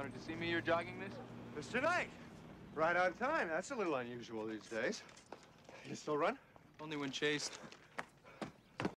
wanted to see me, you're jogging this? It's tonight. Right on time. That's a little unusual these days. You still run? Only when chased.